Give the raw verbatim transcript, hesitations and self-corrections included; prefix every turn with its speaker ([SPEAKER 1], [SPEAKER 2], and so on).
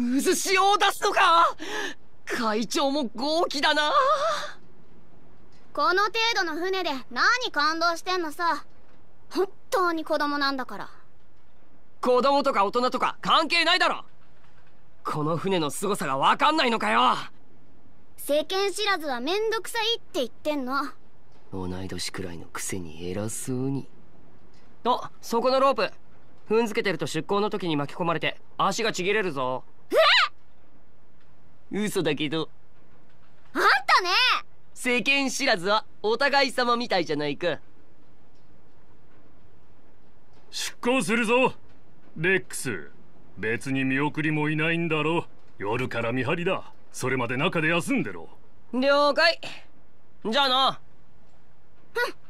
[SPEAKER 1] 渦潮を出すのか。会長も豪気だな。
[SPEAKER 2] この程度の船で何感動してんのさ。本当に子供なんだから。
[SPEAKER 1] 子供とか大人とか関係ないだろ。この船の凄さが分かんないのかよ。
[SPEAKER 2] 世間知らずはめんどくさいって言ってんの。
[SPEAKER 1] 同い年くらいのくせに偉そうに。あ、そこのロープ踏んづけてると出港の時に巻き込まれて足がちぎれるぞ。え？嘘だけど。
[SPEAKER 2] あんたね。
[SPEAKER 1] 世間知らずはお互い様みたいじゃないか。
[SPEAKER 3] 出港するぞレックス。別に見送りもいないんだろ。夜から見張りだ。それまで中で休んでろ。
[SPEAKER 1] 了解。じゃあな。
[SPEAKER 2] ふん。